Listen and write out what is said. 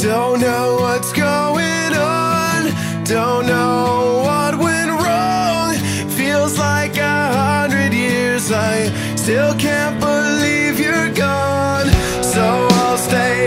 Don't know what's going on, don't know what went wrong. Feels like 100 years, I still can't believe you're gone. So I'll stay